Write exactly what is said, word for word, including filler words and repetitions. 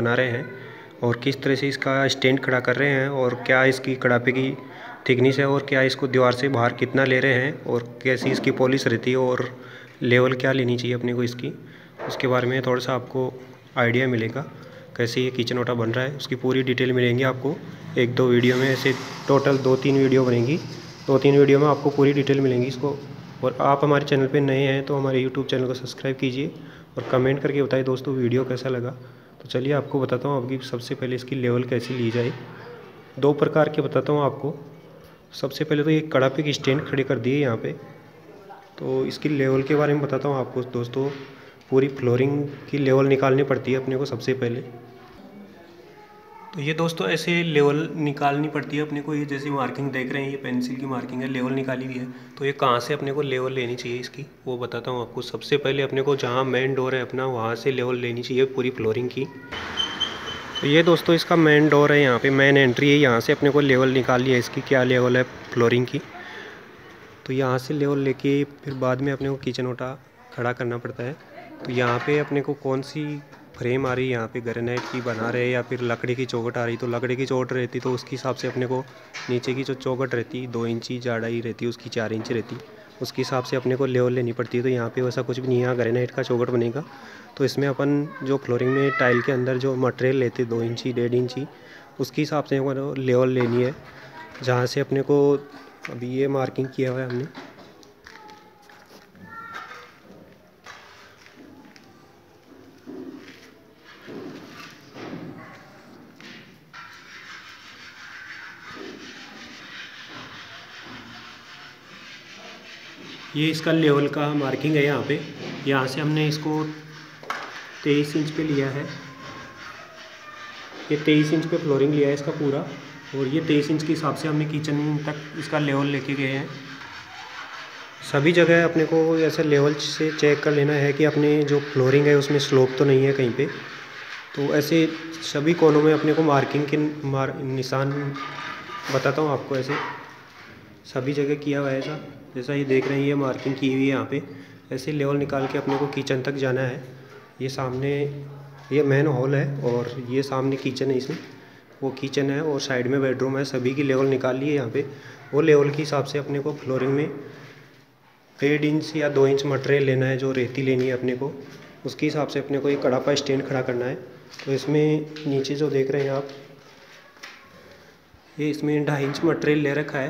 बना रहे हैं और किस तरह से इसका स्टैंड खड़ा कर रहे हैं और क्या इसकी कड़ापे की थिकनेस है और क्या इसको दीवार से बाहर कितना ले रहे हैं और कैसी इसकी पॉलिश रहती है और लेवल क्या लेनी चाहिए अपने को इसकी, उसके बारे में थोड़ा सा आपको आइडिया मिलेगा। कैसे ये किचन ओटा बन रहा है उसकी पूरी डिटेल मिलेंगी आपको एक दो वीडियो में। ऐसे टोटल दो तीन वीडियो बनेंगी, दो तीन वीडियो में आपको पूरी डिटेल मिलेंगी इसको। और आप हमारे चैनल पे नए हैं तो हमारे यूट्यूब चैनल को सब्सक्राइब कीजिए और कमेंट करके बताइए दोस्तों वीडियो कैसा लगा। तो चलिए आपको बताता हूँ आपकी सबसे पहले इसकी लेवल कैसे ली जाए। दो प्रकार के बताता हूँ आपको। सबसे पहले तो ये कड़ापे की स्टैंड खड़ी कर दी है यहाँ पे, तो इसकी लेवल के बारे में बताता हूँ आपको दोस्तों। पूरी फ्लोरिंग की लेवल निकालनी पड़ती है अपने को सबसे पहले। तो ये दोस्तों ऐसे लेवल निकालनी पड़ती है अपने को। ये जैसे मार्किंग देख रहे हैं, ये पेंसिल की मार्किंग है, लेवल निकाली हुई है। तो ये कहाँ से अपने को लेवल लेनी चाहिए इसकी वो बताता हूँ आपको। सबसे पहले अपने को जहाँ मेन डोर है अपना वहाँ से लेवल लेनी चाहिए पूरी फ्लोरिंग की। तो ये दोस्तों इसका मेन डोर है, यहाँ पे मेन एंट्री है, यहाँ से अपने को लेवल निकालनी है इसकी क्या लेवल है फ्लोरिंग की। तो यहाँ से लेवल लेके फिर बाद में अपने को किचन ओटा खड़ा करना पड़ता है। तो यहाँ पे अपने को कौन सी फ्रेम आ रही है, यहाँ पे ग्रेनाइट की बना रहे हैं या फिर लकड़ी की चौखट आ रही, तो लकड़ी की चौखट रहती तो उसके हिसाब से अपने को नीचे की जो चौखट रहती दो इंची चौड़ाई रहती उसकी चार इंच रहती, उसके हिसाब से अपने को लेवल लेनी पड़ती है। तो यहाँ पे वैसा कुछ भी नहीं है, यहाँ ग्रेनाइट का चौखट बनेगा। तो इसमें अपन जो फ्लोरिंग में टाइल के अंदर जो मटेरियल लेते दो इंची डेढ़ इंची उसके हिसाब से लेवल लेनी है। जहाँ से अपने को अभी ये मार्किंग किया हुआ है हमने। ये इसका लेवल का मार्किंग है यहाँ पे। यहाँ से हमने इसको तेईस इंच पे लिया है, ये तेईस इंच पे फ्लोरिंग लिया है इसका पूरा। और ये तेईस इंच के हिसाब से हमने किचन तक इसका लेवल लेके गए हैं। सभी जगह अपने को ऐसे लेवल से चेक कर लेना है कि अपने जो फ्लोरिंग है उसमें स्लोप तो नहीं है कहीं पे। तो ऐसे सभी कोनों में अपने को मार्किंग के मार निशान बताता हूँ आपको। ऐसे सभी जगह किया हुआ है ऐसा, जैसा ये देख रहे हैं ये मार्किंग की हुई है यहाँ पे। ऐसे लेवल निकाल के अपने को किचन तक जाना है। ये सामने ये मेन हॉल है और ये सामने किचन है, इसमें वो किचन है और साइड में बेडरूम है। सभी की लेवल निकाल ली है यहाँ पे। वो लेवल के हिसाब से अपने को फ्लोरिंग में डेढ़ इंच या दो इंच मटेरियल लेना है, जो रेती लेनी है अपने को। उसके हिसाब से अपने को ये कड़ापा स्टैंड खड़ा करना है। तो इसमें नीचे जो देख रहे हैं आप, ये इसमें ढाई इंच मटेरियल ले रखा है।